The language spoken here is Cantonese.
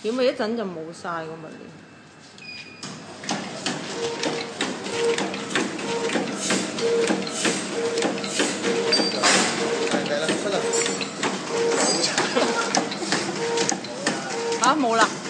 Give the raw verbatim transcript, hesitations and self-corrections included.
如果咪一陣就冇晒個物料。 嚟啦，出啦！ 嚇冇啦〜